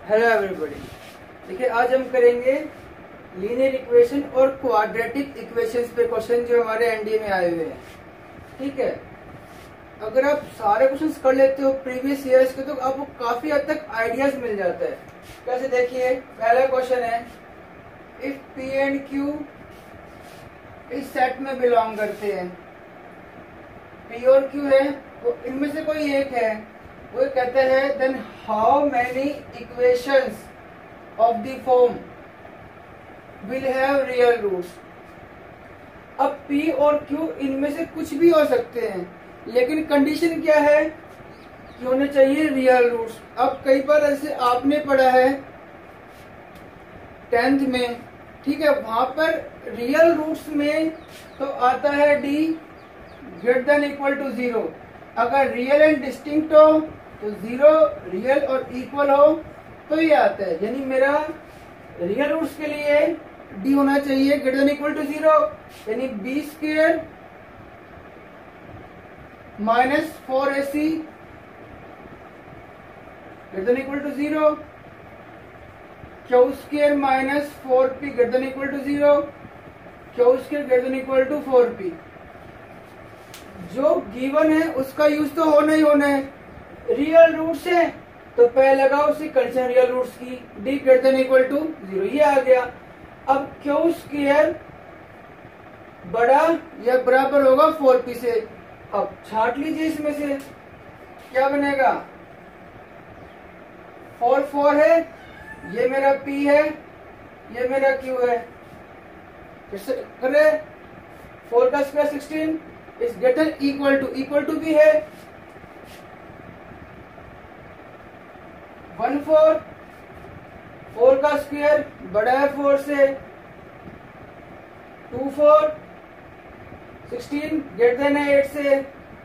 Hello everybody. देखिए आज हम करेंगे लीनियर इक्वेशन और क्वाड्रेटिक इक्वेशंस पे क्वेश्चन जो हमारे एनडीए में आए हुए हैं। ठीक है, अगर आप सारे क्वेश्चंस कर लेते हो प्रीवियस ईयर्स के तो आपको काफी हद तक आइडियाज मिल जाता है। कैसे, देखिए पहला क्वेश्चन है, इफ पी एंड क्यू इस सेट में बिलोंग करते हैं, पी और क्यू है तो इनमें से कोई एक है, वो कहता है then how many equations of the form will have real roots. अब P और Q इनमें से कुछ भी हो सकते हैं, लेकिन कंडीशन क्या है कि होने चाहिए रियल रूट्स। अब कई बार ऐसे आपने पढ़ा है 10th में, ठीक है, वहां पर रियल रूट्स में तो आता है D greater than equal to 0। अगर रियल एंड डिस्टिंक्ट हो तो 0, रियल और इक्वल हो तो ये आता है। यानी मेरा रियल रूट्स के लिए डी होना चाहिए ग्रेटर देन इक्वल टू 0, यानी B square minus 4ac greater than equal to 0, Q square minus 4p greater than equal to 0, Q square greater than equal to 4p। जो गिवन है उसका use तो होना ही होना है। रियल रूट्स है तो पहले लगाओ उसी कंडीशन रियल रूट्स की, D greater than equal to 0, ये आ गया। अब क्यू स्क्वायर बड़ा या बराबर होगा 4p से। अब छाट लीजिए इसमें से क्या बनेगा, 4 4 है, ये मेरा p है, ये मेरा q है। कैसे करे, 4 का square 16 is greater equal to भी है 1 4, 4 का स्क्वायर बड़ा है 4 से, 2 4, 16 ग्रेटर देन है 8 से,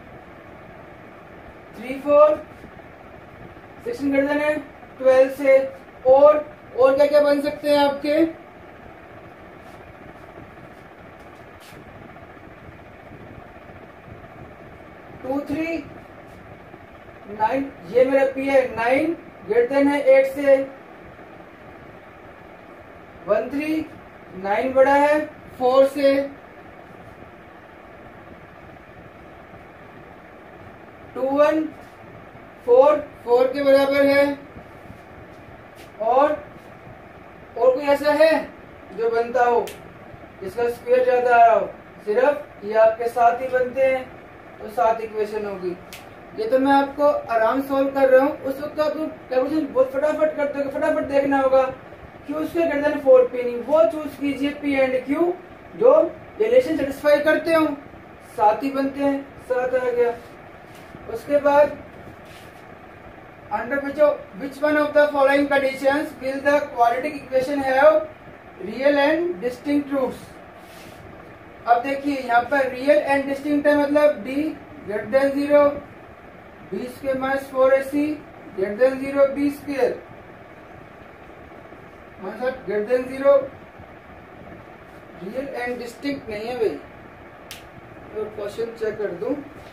3 4, 16 ग्रेटर देन है 12 से। और क्या क्या बन सकते हैं आपके, 2 3 9, ये मेरा p है, 9 ग्रेटर देन है 8 से, 1 3 9 बड़ा है 4 से, 2 1 4 के बराबर है। और कोई ऐसा है जो बनता हो जिसका स्क्वायर ज्यादा आ रहा हो, सिर्फ ये आपके साथ ही बनते हैं तो 7 इक्वेशन होगी। ये तो मैं आपको आराम सॉल्व कर रहा हूँ, उस वक्त आपको कैलकुलेशन बहुत फटाफट करते हो, फटाफट देखना होगा। Q square greater then 4p नहीं, वो चूज कीजिए p एंड q जो रिलेशन सेटिस्फाई करते हो, 7 ही बनते हैं, 7 आ गया। उसके बाद under which one of the following conditions will the quadratic equation have real and distinct roots. अब देखिए यहाँ पर रियल एंड डिस्टिंक्ट है, मतलब d greater than 0, b square minus 4ac greater than 0, b square मतलब greater than 0। Real and distinct नहीं है भाई, तो क्वेश्चन चेक कर दूं,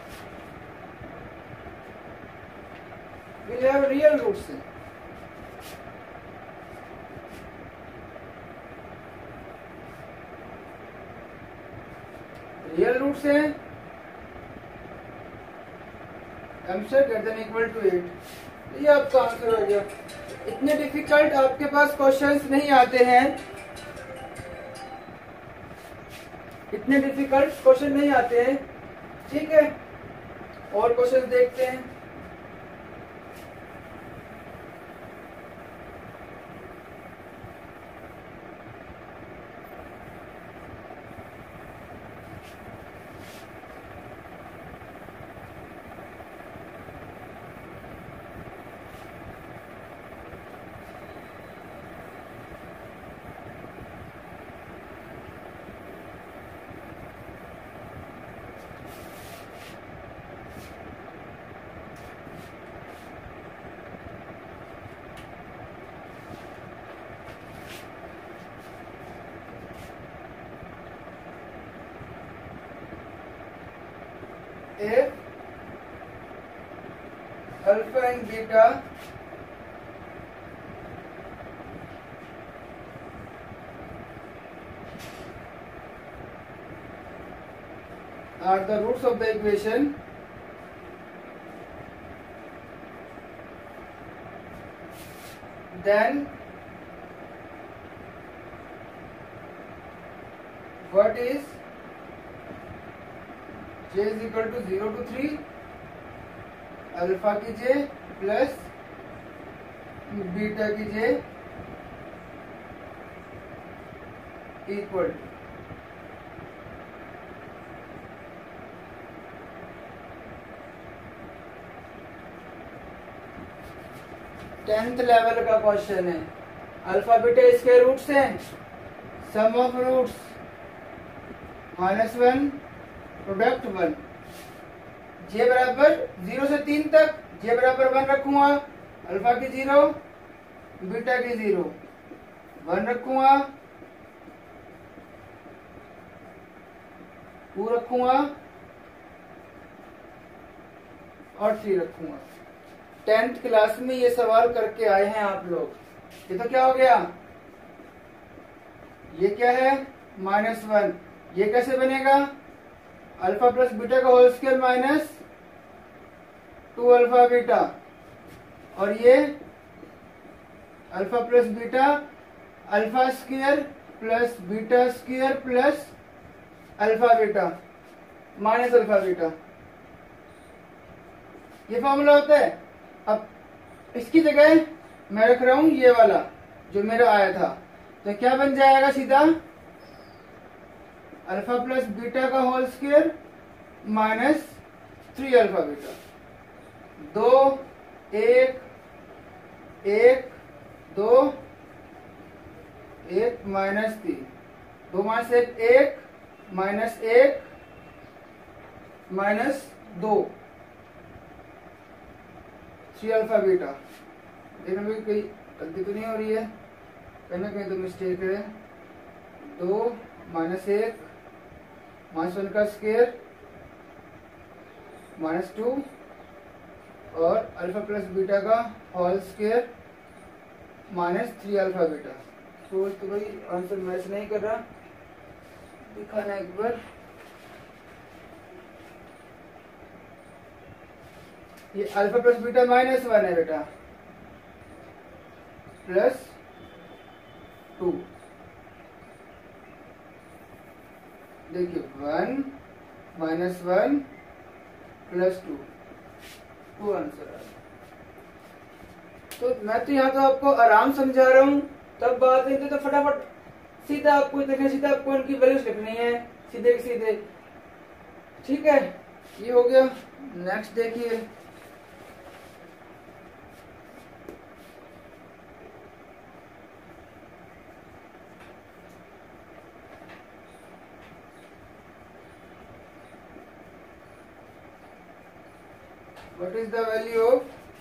will have real roots. Real roots है एम्स्टर ग्रेटर देन इक्वल टू 8, ये आपका आंसर हो गया। इतने डिफिकल्ट आपके पास क्वेश्चंस नहीं आते हैं, इतने डिफिकल्ट क्वेश्चन नहीं आते हैं, ठीक है। और क्वेश्चंस देखते हैं। If alpha and beta are the roots of the equation then what is j is equal to 0 to 3 alpha की j प्लस बीटा की j equal to tenth level का क्वेश्चन है। अल्फा बीटा इसके roots हैं, sum of roots -1 product 1, J बराबर 0 से 3 तक, जे बराबर 1 रखूंगा, अल्फा की 0 बीटा की 0 1 रखूंगा, 2 रखूंगा और 3 रखूंगा। 10th क्लास में ये सवाल करके आए हैं आप लोग। ये तो क्या हो गया, ये क्या है -1, ये कैसे बनेगा, अल्फा प्लस बीटा का whole square minus 2 alpha beta, और ये alpha plus beta alpha square plus beta square plus alpha beta minus alpha beta, ये फॉर्मूला होता है। अब इसकी जगह मैं रख रहा हूं ये वाला जो मेरा आया था, तो क्या बन जाएगा सीधा, अल्फा प्लस बीटा का whole square minus 3 alpha beta, 2 1 1 2 1 minus 3, 2 minus 1 1 minus 1 minus 2 3 alpha beta. देखने में कोई गलती तो नहीं हो रही है, कहीं ना कहीं तो मिस्टेक है। 2 माइनस 1 माइनस 1 का स्क्वायर माइनस 2 और अल्फा प्लस बीटा का whole square minus 3 alpha beta. तो भाई आंसर मैच नहीं कर रहा, दिखाना एक बार। ये अल्फा प्लस बीटा -1 है बेटा, प्लस 2, देखिए 1 -1 प्लस 2 आंसर आ। तो मैं तो यहाँ तो आपको आराम समझा रहा हूँ, तब बात है तो फटाफट सीधा आपको देखना, सीधा आपको इनकी वैल्यूज लिखनी है सीधे सीधे, ठीक है। ये हो गया। नेक्स्ट देखिए, what is the value of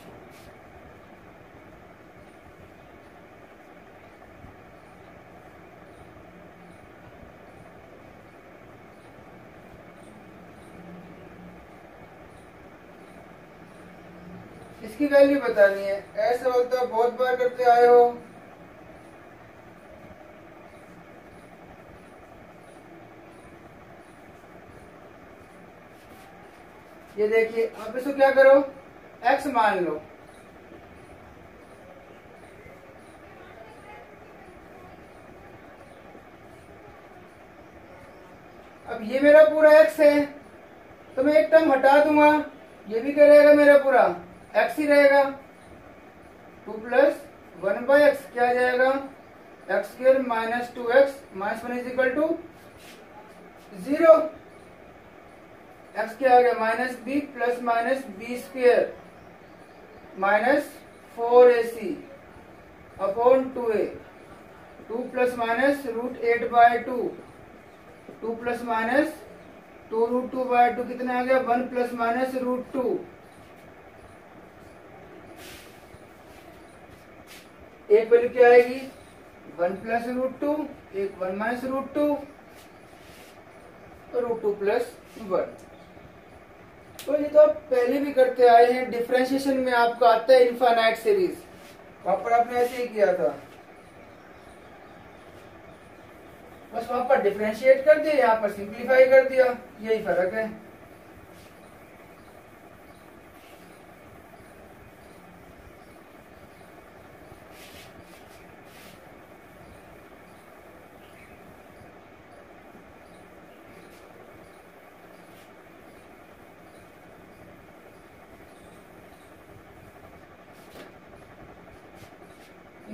इसकी वैल्यू बतानी है। ऐसा सवाल तो आप बहुत बार करते आए हो। ये देखिए, आप इसको क्या करो, x मान लो, अब ये मेरा पूरा x है, तो मैं एक टर्म हटा दूंगा, ये भी क्या रहेगा, मेरा पूरा x ही रहेगा। 2 प्लस 1/x क्या आ जाएगा, x² minus 2x minus 1 is equal to 0। x क्या आ गया, -b plus minus b² minus 4ac upon 2a। 2 plus minus √8/2, 2 plus minus 2√2/2 कितना आ गया, 1 प्लस माइनस √2। एक वैल्यू क्या आएगी, 1 प्लस √2, एक 1 माइनस √2 और √2 प्लस 1। तो ये तो आप पहले भी करते आए हैं। डिफरेंशिएशन में आपको आता है इनफाइनाइट सीरीज, वहां पर आपने ऐसे ही किया था, बस वहां पर डिफरेंशिएट कर दिया, यहाँ पर सिंप्लीफाई कर दिया, यही फर्क है।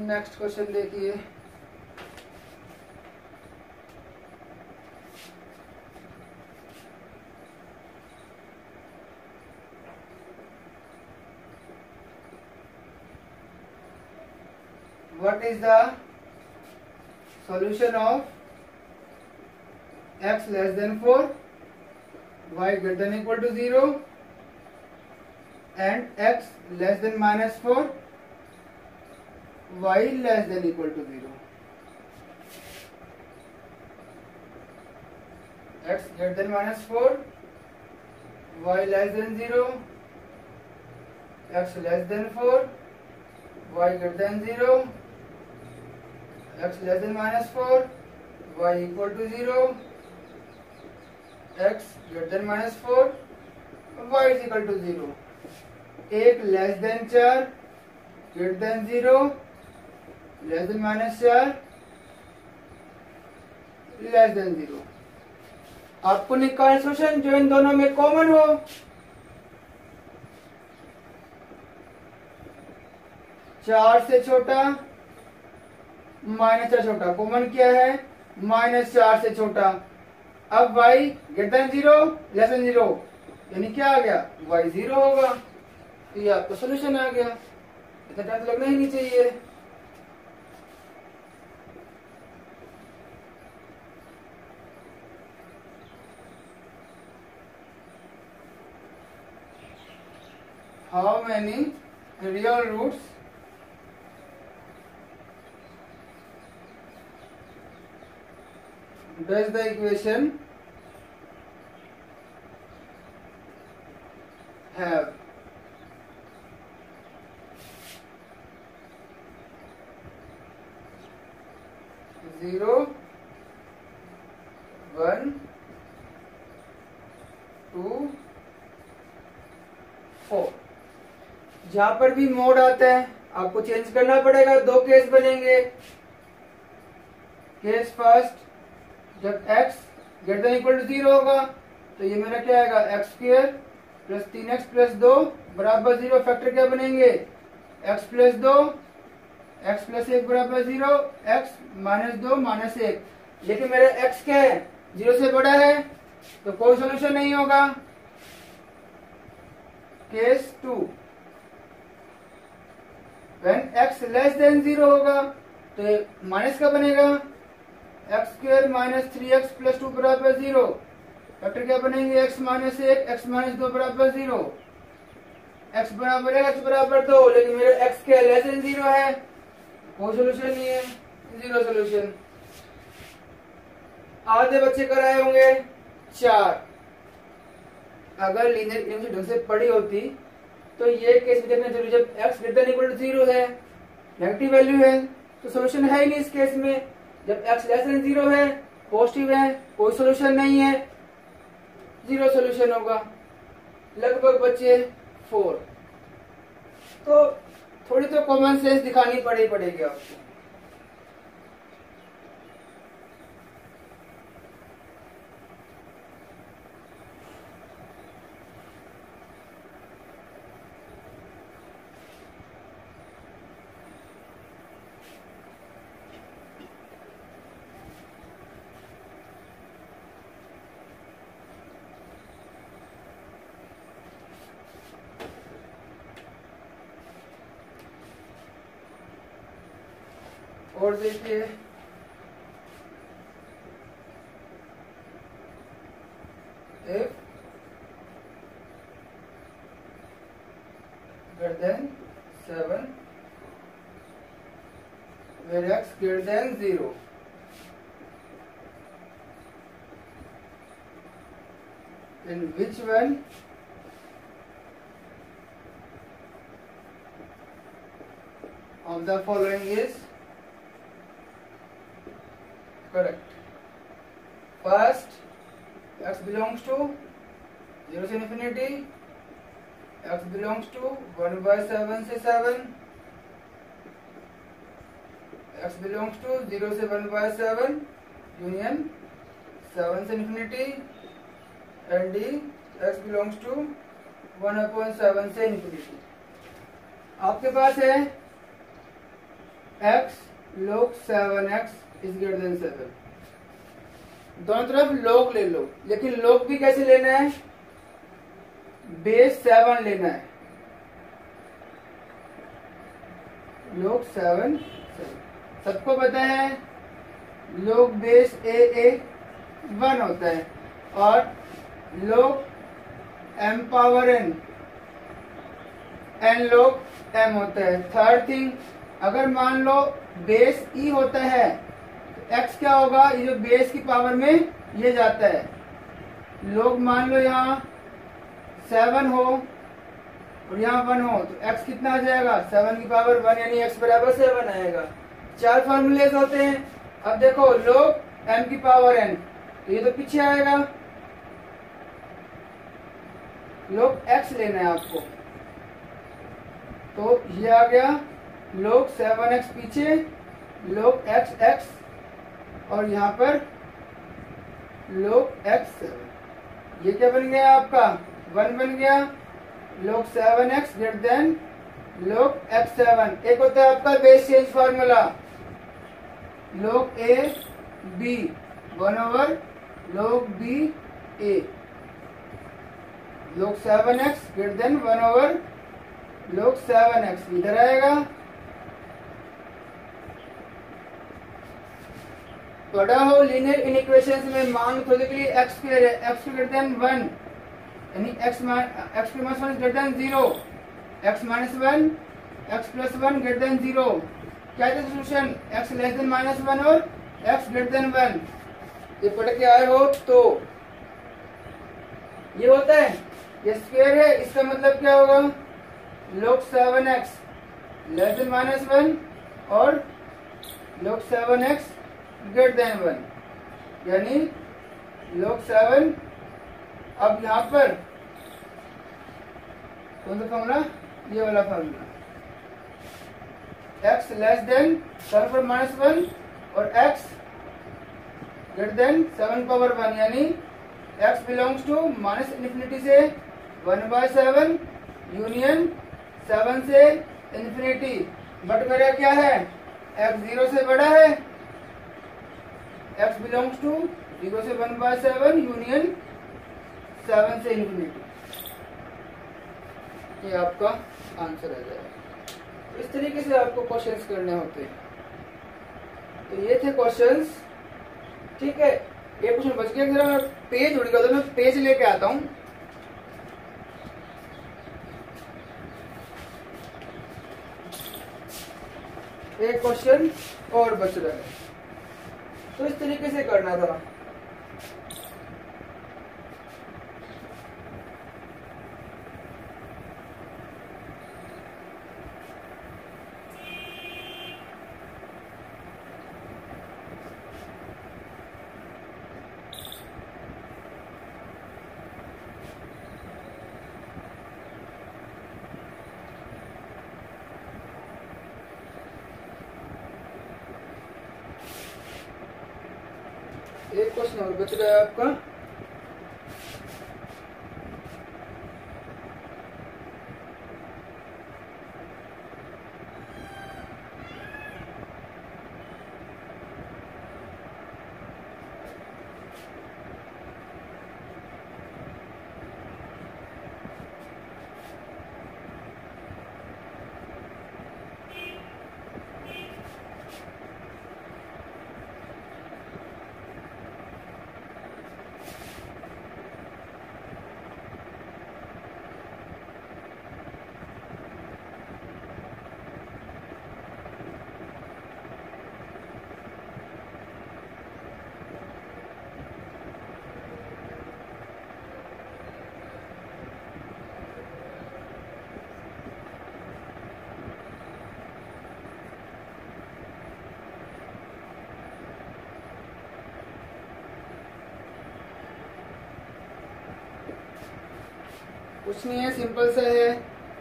नेक्स्ट क्वेश्चन देखिए। What is the solution of x less than 4, y greater than equal to 0 and x less than -4, y less than equal to 0? X greater than -4, y less than 0, x less than 4, y greater than 0, x less than -4, y equal to 0, x greater than -4, y is equal to 0. एक less than 4, greater than 0, less than -4, less than 0। आपको निकालना solution जो इन दोनों में common हो। चार से छोटा, -4 छोटा, कॉमन क्या है? -4 से छोटा। अब y greater than 0, less than 0, यानी क्या आ गया? y 0 होगा। तो ये आपका सोल्यूशन आ गया। इतना टाइम तो लगना ही नहीं चाहिए। How many real roots does the equation have? Zero, 1, 2, 4। जहां पर भी मोड आता है आपको चेंज करना पड़ेगा। दो केस बनेंगे। केस फर्स्ट, जब x greater than equal to 0 होगा तो ये मेरा क्या आएगा? x² प्लस 3x प्लस 2 बराबर 0। फैक्टर क्या बनेंगे? x प्लस 2, x प्लस 1 बराबर 0, x -2 -1। लेकिन मेरा x क्या है? 0 से बड़ा है तो कोई सोल्यूशन नहीं होगा। Case 2, when x less than 0 होगा तो माइनस का बनेगा? x² - 3x प्लस 2 बराबर 0। फैक्टर क्या बनेंगे? x -1, x -2 बराबर 0। x बराबर 1, x बराबर 2। लेकिन मेरे x क्या लेस देन 0 है, कोई सोल्यूशन नहीं है, 0 सोल्यूशन। आधे बच्चे कराए होंगे 4। अगर लीनियर इक्वेशन ढंग से पढ़ी होती तो ये केस भी देखना जरूरी। जब x greater than equal to 0 है, नेगेटिव वैल्यू है, तो सोल्यूशन है ही नहीं इस केस में। जब x लेस देन 0 है, पॉजिटिव है, कोई सोल्यूशन नहीं है, 0 सोल्यूशन होगा। लगभग बच्चे 4। तो थोड़ी तो कॉमन सेंस दिखानी पड़ेगी आपको। और देखिए if greater than 7 where x greater than 0, in which one of the following is correct? First, x belongs to 0 से infinity, x belongs to 1/7 से 7, x belongs to 0 से 1/7 union 7 से infinity, and d x belongs to 1/7 से infinity। आपके पास है x log 7x is greater than 7। दोनों तरफ log ले लो, लेकिन log भी कैसे लेना है, बेस 7 लेना है, log 7 सबको पता है log बेस a 1 होता है और log m power n log m होता है। थर्ड थिंग, अगर मान लो बेस e होता है तो x क्या होगा, ये जो बेस की पावर में ये जाता है, log मान लो यहाँ 7 हो और यहाँ 1 हो तो x कितना आ जाएगा, 7 की पावर 1 यानी x बराबर 7 आएगा। 4 फॉर्मूलेज होते हैं। अब देखो log m की पावर n, तो ये तो पीछे आएगा, log x लेना है आपको, तो ये आ गया log 7x पीछे, log x और यहाँ पर log x7। ये क्या बन गया आपका, 1 बन गया। log 7x greater than log x7। एक होता है आपका base change formula, log a b 1 log b a, log 7x greater than 1 log 7x इधर आएगा। पढ़ा हो लीनियर इनइक्वेशंस में, मान लो थोड़े के लिए x स्क्वायर है, x ग्रेटर देन 1 यानी x minus 1 greater than 0, x minus 1 x plus 1 greater than 0। क्या है solution, x less than minus 1 और x ग्रेटर देन 1। ये पढ़ के आए हो तो ये होता है, ये स्क्वायर है, इसका मतलब क्या होगा, log 7x less than minus 1 और log 7x ग्रेटर देन 1 यानी log 7। अब यहाँ पर कौन सा फॉर्मूला, ये वाला फॉर्मूला, x लेस देन 7 पर माइनस 1 और x ग्रेटर देन 7 पावर 1 यानी x belongs to minus infinity से 1/7 यूनियन 7 से इन्फिनिटी। बट मेरा क्या है, x 0 से बड़ा है, x बिलोंग्स टू 0 से 1/7 यूनियन 7 से इन्फिनिटी। ये आपका आंसर आ जाएगा। इस तरीके से आपको क्वेश्चंस करने होते हैं। तो ये थे क्वेश्चंस, ठीक है। ये क्वेश्चन बच गया, जरा पेज उड़ गया तो मैं पेज लेके आता हूँ। एक क्वेश्चन और बच रहा है, तो इस तरीके से करना था। एक क्वेश्चन और बच रहा है आपका। कुछ नहीं है, सिंपल सा है।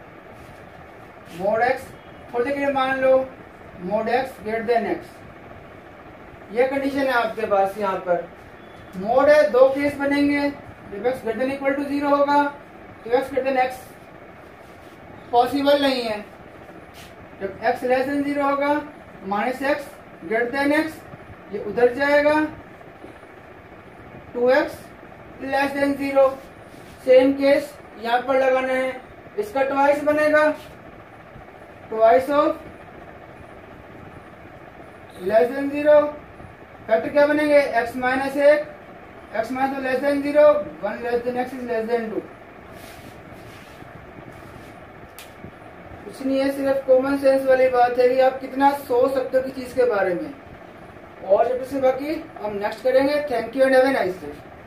मोड एक्स थोड़ी देर के लिए मान लो mod x greater than x, ये कंडीशन है आपके पास। यहाँ पर मोड है, दो केस बनेंगे। जब x greater than equal to 0 होगा तो x greater than x possible नहीं है। जब एक्स लेस देन 0 होगा minus x greater than x, ये उधर जाएगा, 2x less than 0। Same case यहाँ पर लगाना है, इसका ट्वाइस बनेगा, twice of less than 0। Factor क्या बनेंगे, x minus 1, x minus less than 0, 1 less than x is less than 2। कुछ नहीं है, सिर्फ कॉमन सेंस वाली बात है कि आप कितना सोच सकते हो किसी चीज के बारे में। और जब से बाकी हम नेक्स्ट करेंगे। Thank you and have a nice day.